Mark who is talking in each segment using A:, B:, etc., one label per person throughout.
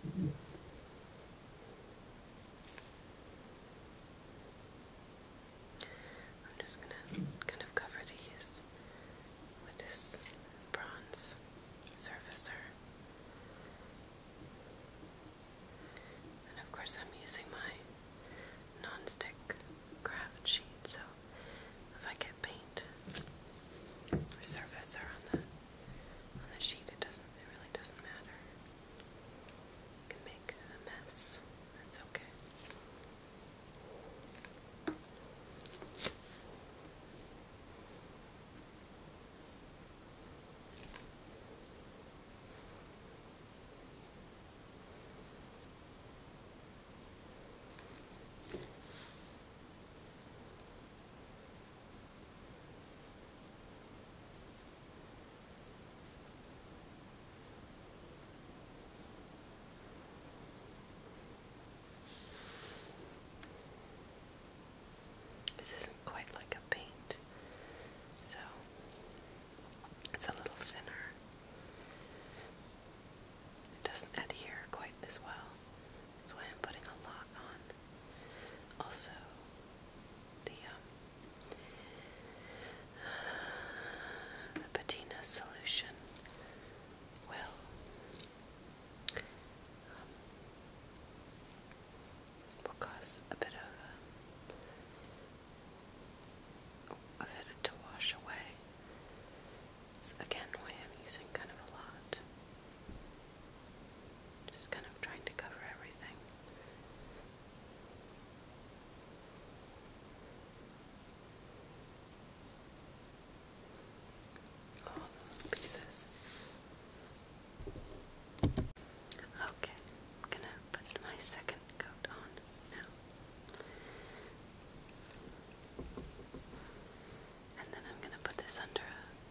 A: I'm just going to kind of cover these with this bronze surfacer. And of course I'm using my non-stick craft sheet, so if I get paint or surfacer on the sheet, it really doesn't matter. I can make a mess. That's okay. This isn't quite like a paint, so it's a little thinner. It doesn't adhere quite as well. That's why I'm putting a lot on. Also, the patina solution will cause a bit of it to wash away. It's again why I'm using kind of a lot. Just kind of trying to cover everything. All the pieces. Okay, I'm gonna put my second coat on now. And then I'm gonna put this under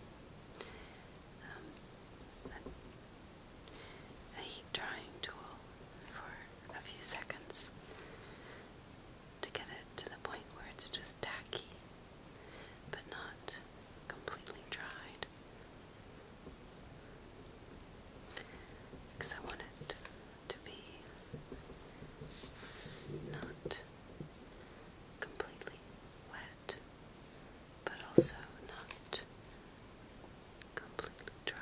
A: a heat drying tool for a few seconds to get it to the point where it's just tacky, but not completely dried. Because I want it to be not completely wet, but also not completely dry.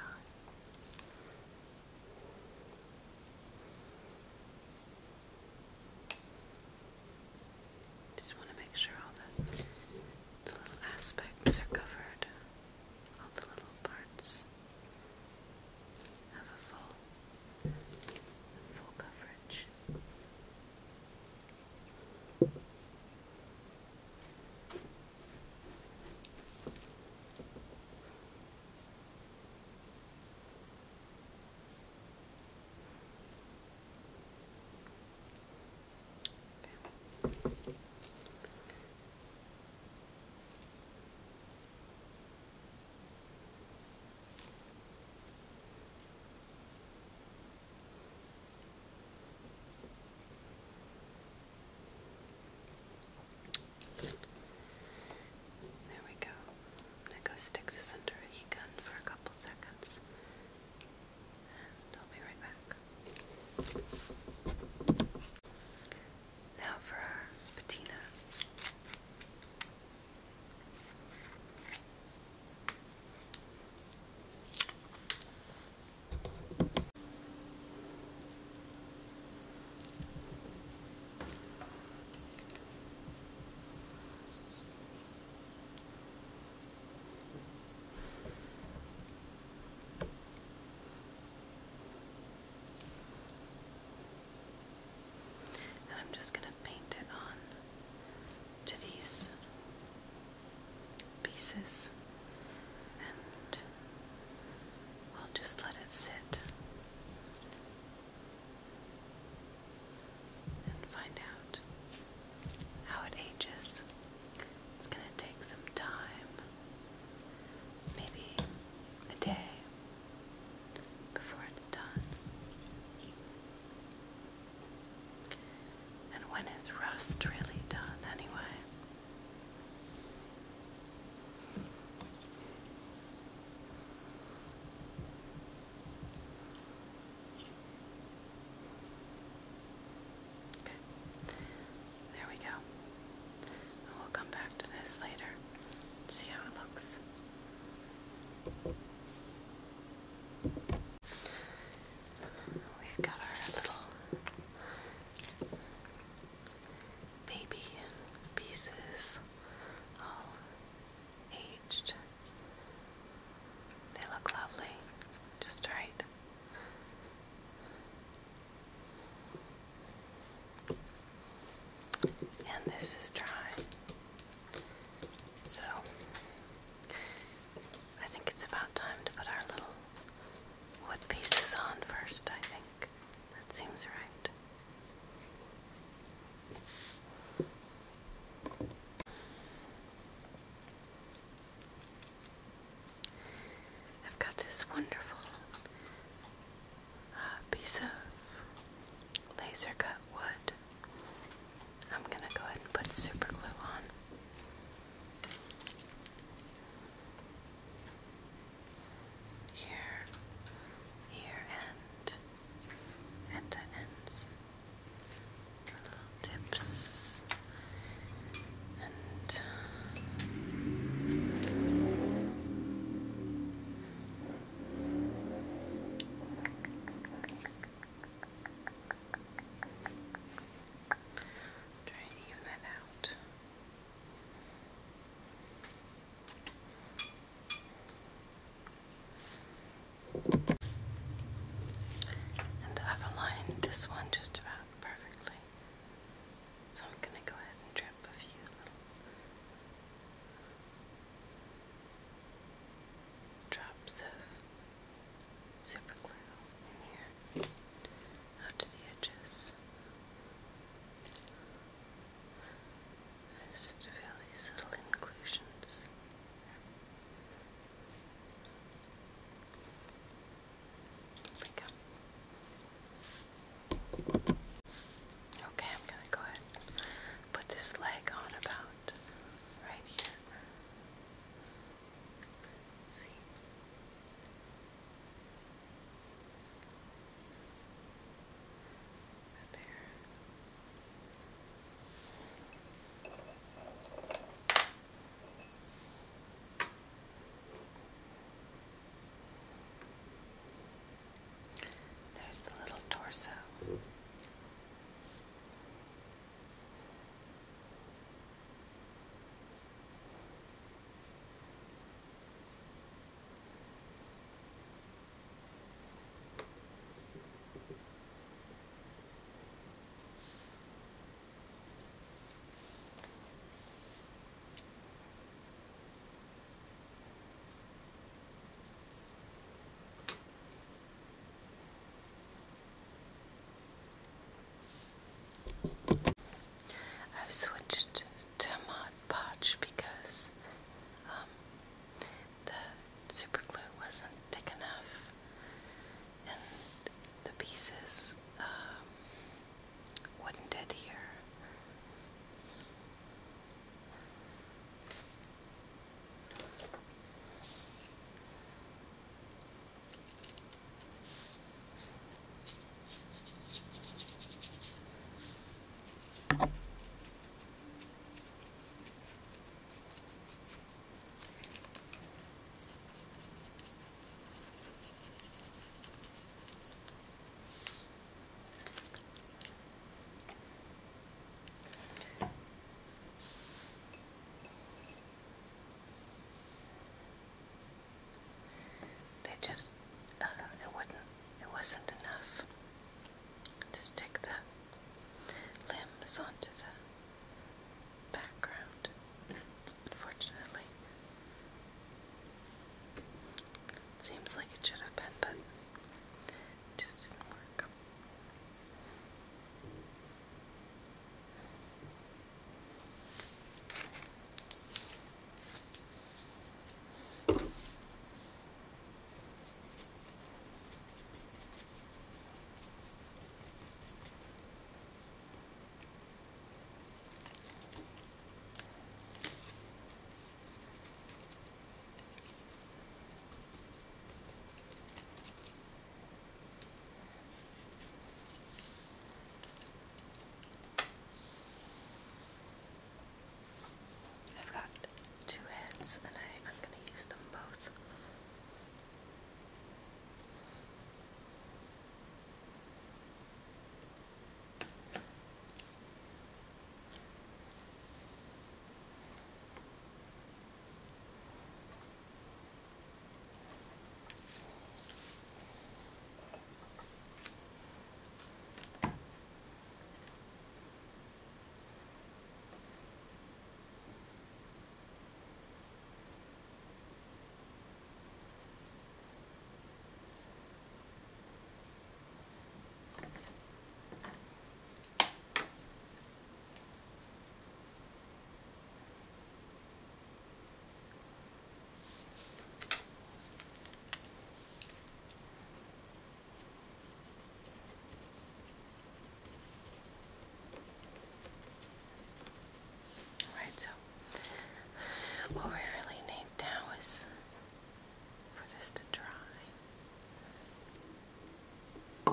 A: Just want to make sure all the little aspects are covered, all the little parts have a full coverage. There we go. I'm going to go stick this under a heat gun for a couple seconds, and I'll be right back. Now for our patina. And I'm just going to paint it on to these pieces, and I'll just let it sit and find out how it ages. It's going to take some time, maybe a day before it's done. And when is rust really done anyway? this is dry. So I think it's about time to put our little wood pieces on first, I think. That seems right. I've got this wonderful piece of laser cut wood. I'm gonna go ahead and put super glue on. Here, and at the ends. Little tips. And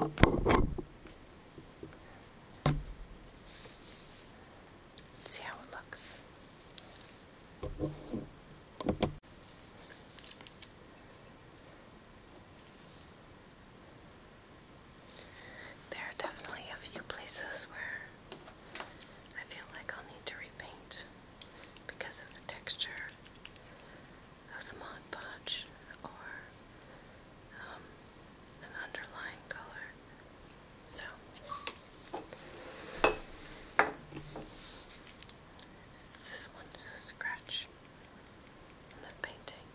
A: See how it looks. There are definitely a few places where I feel like I'll need to repaint because of the texture of the Mod Podge or an underlying color. So this one's a scratch on the painting.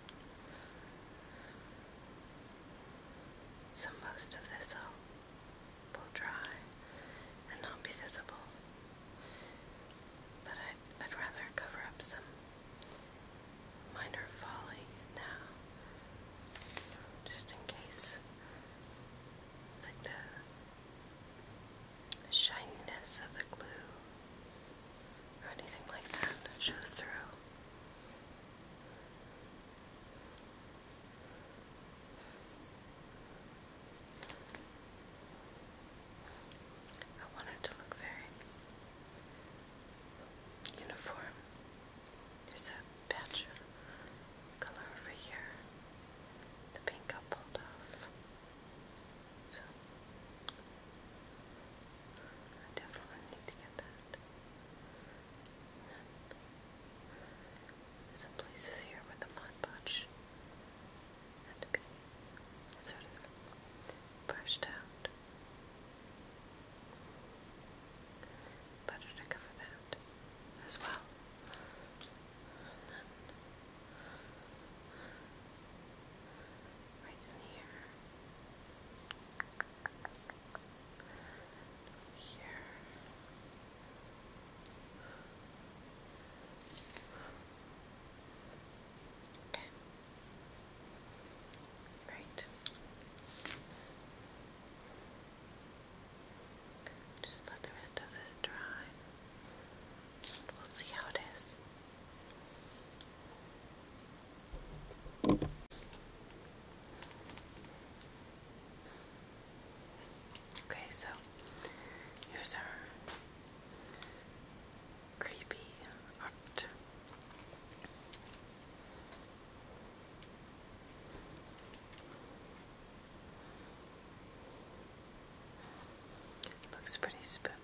A: So most of this will dry and not be visible. But I'd rather cover up some minor falling now, just in case, like the shininess of the glue or anything like that shows through. I want it to look very uniform. There's a patch of color over here. The pink got pulled off. So I definitely need to get that. And there's some places here where the Mod Podge had to be sort of brushed out. Better to cover that as well. And then right in here. Here. Okay. Right. Just let the rest of this dry. We'll see how it is. Okay, so here's our creepy art. Looks pretty spooky.